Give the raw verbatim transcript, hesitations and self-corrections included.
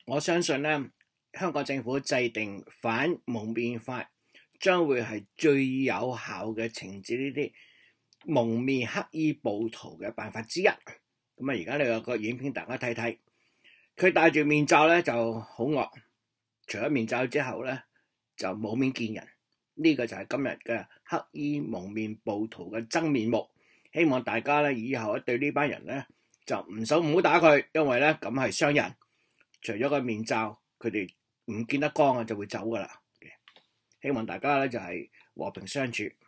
我相信咧，香港政府制定反蒙面法，將會係最有效嘅懲治呢啲蒙面黑衣暴徒嘅辦法之一。咁啊，而家你有個影片大家睇睇，佢戴住面罩咧就好惡，除咗面罩之後咧就冇面見人。呢、這個就係今日嘅黑衣蒙面暴徒嘅真面目。希望大家咧以後對呢班人咧就唔想唔好打佢，因為咧咁係傷人。除咗個面罩，佢哋唔見得光啊，就會走噶啦。希望大家咧就係和平相處。